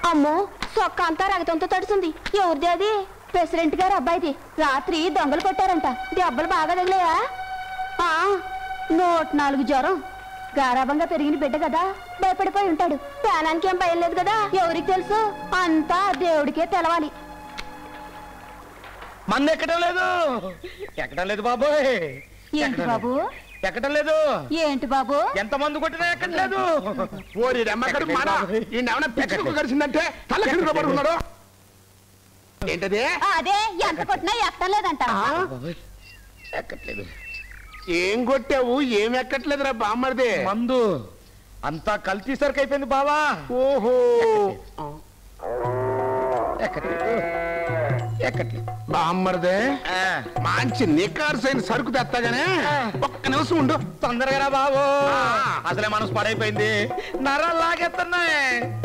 అమ్మో సొక్క అంతా రగతంతో తడుస్తుంది. ఎవరిది అది? ప్రెసిడెంట్ గారు అబ్బాయిది. రాత్రి దొంగలు కొట్టారంట. దెబ్బలు బాగా తగిలాయా? 104 జ్వరం. గారాబంగా పెరిగిన బిడ్డ కదా, భయపడిపోయి ఉంటాడు. ప్రాణానికి ఏం భయం లేదు కదా. ఎవరికి తెలుసు? అంతా దేవుడికే తెలవాలి. మంది ఎక్కడం లేదు బాబోయ్. ఏంటి బాబు ఎక్కడం లేదు? ఏంటి బాబు ఎంత మంది కొట్టినా ఎక్కట్లేదు. ఓరి రమ్మకడు మారా, ఈయన పిచ్చుకు కలిసిందంటే తల కింద పడుకున్నాడు. ఏంటది? అదే ఎంత కొట్టినా ఎక్కడం లేదంట. ఎక్కట్లేదు. ఏం కొట్టావు? ఏం ఎక్కట్లేదురా బామ్మర్ది? మందు అంతా కల్తీ సరికి అయిపోయింది బావా. ఓహో ఎక్కట్లేదు బామ్మర్దే. మంచి నికార్సైన సరుకు తెస్తాగానే ఒక్క నిమిషం ఉండు. తొందరగా రా బాబు, అసలే మనసు పడైపోయింది. నరాలు లాగేస్తున్నాయి.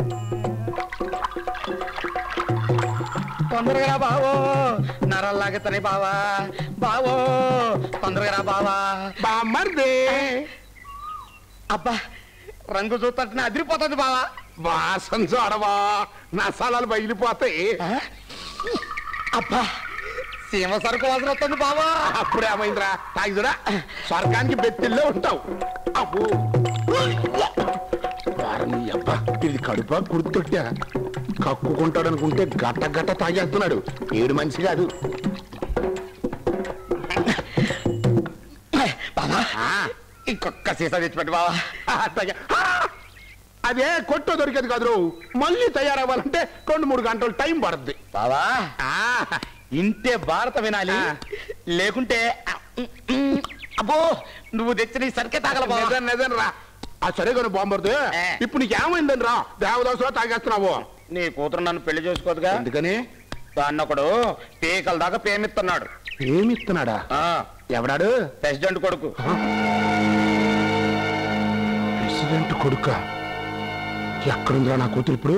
తొందరగా రా బావో, నరాలు లాగేస్తున్నాయి బావా. బావో తొందరగా రా బావా. బామ్మర్దే. అబ్బా రంగు చూస్తుంటే అదిరిపోతుంది బావా. వాసన చూడవా, నసాలాలు బయలిపోతాయి. అబ్బా సీమ సరుకు వాసన వస్తుంది బావా. అప్పుడే ఏమైందిరా? తాగి చూడా, స్వర్గానికి బెత్తిల్లో ఉంటావు. అబ్బో వారని అబ్బా, ఇది కడుపా గుర్తుట్టా. కక్కుకుంటాడు అనుకుంటే గట్ట గట్ట తాగేస్తున్నాడు. ఏడు మనిషి కాదు బావా. ఇంకొక సీసా తెచ్చిపెట్టు బావా. అదే కొట్టు దొరికేది కాదు. మళ్ళీ తయారవ్వాలంటే 2-3 గంటలు టైం పడుద్ది బావా. ఇంతే భారత వినాలి, లేకుంటే అబ్బో నువ్వు తెచ్చిన సరికే తాగల. నిజం రా. ఆ సరే కానీ బాంబర్దు, ఇప్పుడు నీకేమైందని రా దేవదాసులో తాగేస్తున్నావు? నీ కూతురు నన్ను పెళ్లి చేసుకోదుగా. ఎందుకని? దాన్నొకడు పీకల దాకా ప్రేమిస్తున్నాడు. ప్రేమిస్తున్నాడా? ఎవడాడు? ప్రెసిడెంట్ కొడుకు. ప్రెసిడెంట్ కొడుక? ఎక్కడుందిరా నా కూతురు ఇప్పుడు?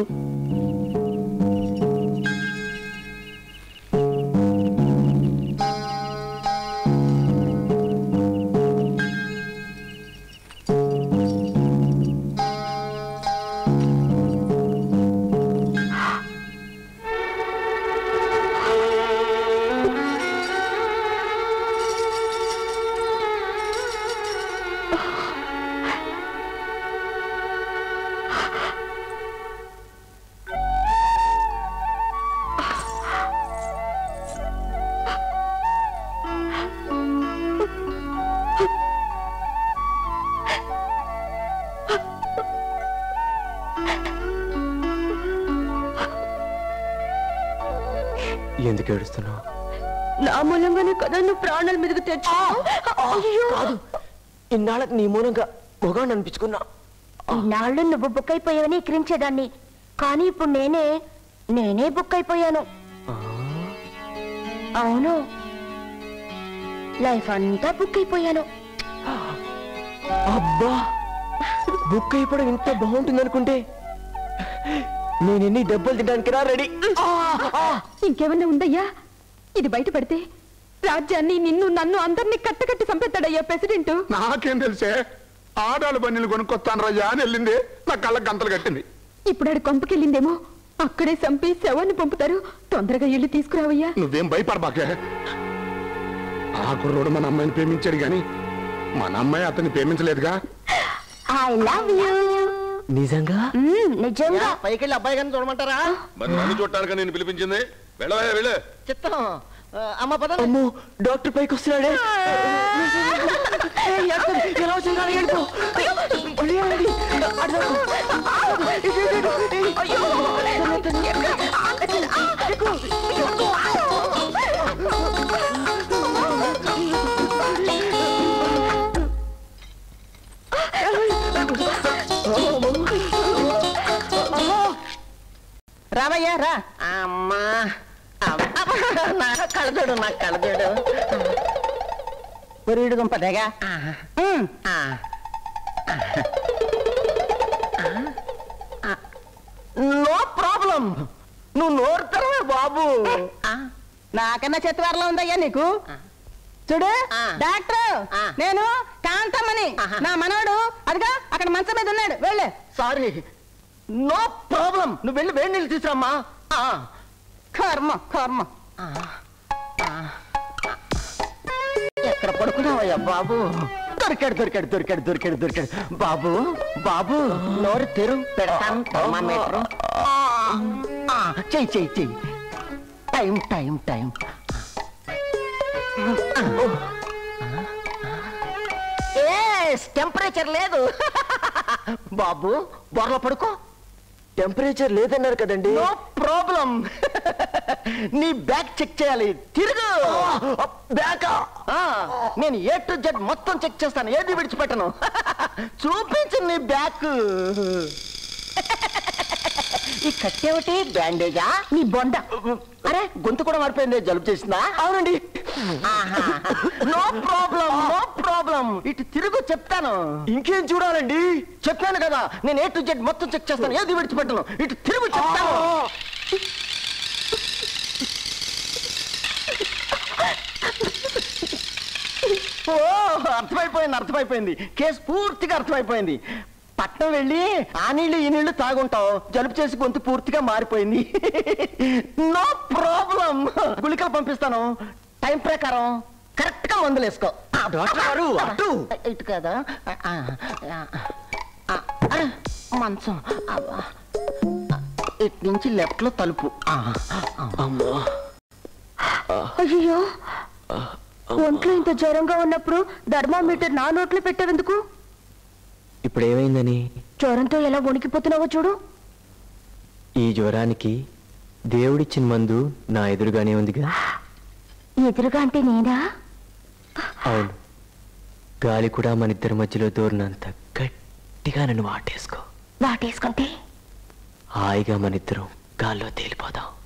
ఎందుకు ఏడుస్తున్నావు? నా మూలంగానే కదా నువ్వు ప్రాణాల మీదకు తెచ్చావు. ఇన్నాళ్ళకి నీ మూలంగా మొగాన్ని అనిపించుకున్నా. ఇన్నాళ్ళు నువ్వు బుక్ అయిపోయావని ఎక్కిరించేదాన్ని, కానీ ఇప్పుడు నేనే బుక్ అయిపోయాను. అవును, లైఫ్ అంతా బుక్ అయిపోయాను. అబ్బా బుక్ అయిపోవడం ఇంత బాగుంటుంది అనుకుంటే నేను ఎన్ని దెబ్బలు తినడానికి రా రెడీ. ఇంకేమన్నా ఉందయ్యా? ఇది బయట పడితే రాజ్యాన్ని, నిన్ను, నన్ను అందరినీ కట్టకట్టి చంపేస్తాడయ్యా ప్రెసిడెంట్. నాకేం తెలిసే? ఆడాలు బండిలు కొనుక్కొస్తాను రయ్యా అని వెళ్ళింది, నా కళ్ళకి గంతలు కట్టింది. ఇప్పుడు ఆడు కొంపకెళ్ళిందేమో, అక్కడే చంపి శవాన్ని పంపుతారు. తొందరగా ఇల్లు తీసుకురావయ్యా. నువ్వేం భయపడబాకే. ఆ కుర్రోడు మన అమ్మాయిని ప్రేమించాడు గాని మన అమ్మాయి అతన్ని ప్రేమించలేదుగా. I love you. నిజంగా? నిజంగా. పైకి వెళ్ళి అబ్బాయి గారిని చూడమంటారా? మరి నన్ను చూడటానికి నేను పిలిపించింది. వెళ్ళవా వెళ్ళు. చిత్తం. అమ్మ పద. అమ్మో డాక్టర్ పైకి వస్తున్నాడే. ఎలా వచ్చింది? రామయ్య రా. అమ్మా నా కళ్ళజోడు, నాకు కళ్ళజోడు. పురిడు దుంపదేగా. నో ప్రాబ్లం, నువ్వు నోరుతావే బాబు. నాకన్నా చెత్తవారలో ఉందయ్యా నీకు. చూడు డాక్టర్, నేను కాంతమ్మని. నా మనోడు అదిగా అక్కడ మంచం మీద ఉన్నాడు. వెళ్ళే. సారీ నో ప్రాబ్లం, నువ్వు వెళ్ళి వేడి నీళ్ళు తీసుకురామ్మా. కర్మ కర్మ. ఎక్కడ పడుకున్నావయ్యా బాబు? దొరికాడు దొరికాడు దొరికాడు దొరికాడు దొరికాడు. బాబు బాబు నోరు తెరు, పెడతాను థర్మామీటర్. చెయ్యి చెయ్యి చెయ్యి. Time time time. టెంపరేచర్ లేదు. బాబు బొర్రలో పడుకో. టెంపరేచర్ లేదన్నారు కదండి. No problem. నీ బ్యాగ్ చెక్ చేయాలి. తిరుగు. బ్యాగ్ నేను A to Z మొత్తం చెక్ చేస్తాను, ఏది విడిచిపెట్టను. చూపించు నీ బ్యాగ్. ఈ కట్టేమిటి? బ్యాండేజా? నీ బొండ. అరే గొంతు కూడా మారిపోయింది, జలుబు చేసిందా? అవునండి. No problem no problem. ఇటు తిరుగు, చెప్తాను. ఇంకేం చూడాలండి? చెప్పాను కదా, నేను A to Z మొత్తం చెక్ చేస్తాను, ఏది విడిచిపెట్టను. ఇటు తిరుగు, చెప్తాను. ఓ అర్థమైపోయింది అర్థమైపోయింది. కేసు పూర్తిగా అర్థమైపోయింది. పట్నం వెళ్ళి ఆ నీళ్ళు ఈ నీళ్లు తాగుంటావు, జలుబు చేసి గొంతు పూర్తిగా మారిపోయింది. No problem. గుళికలు పంపిస్తాను, టైం ప్రకారం కరెక్ట్ గా మందులు వేసుకో. ఇటు కదా మంచం. ఇటు నుంచి లెఫ్ట్ లో తలుపు. అయ్యో, ఒంట్లో ఇంత జ్వరంగా ఉన్నప్పుడు థర్మామీటర్ నా నోట్లో పెట్టేందుకు? ఇప్పుడు ఏమైందని? జ్వరంతో ఎలా వణికిపోతున్నావో చూడు. ఈ జ్వరానికి దేవుడిచ్చిన మందు నా ఎదురుగానే ఉందిగా. ఎదురుగా అంటే నేనా? అవును, గాలి కూడా మన ఇద్దరి మధ్యలో దూరినంత గట్టిగా నన్ను వాటేసుకుంటే వాటేసుకుంటే హాయిగా మన ఇద్దరం గాల్లో తేలిపోదాం.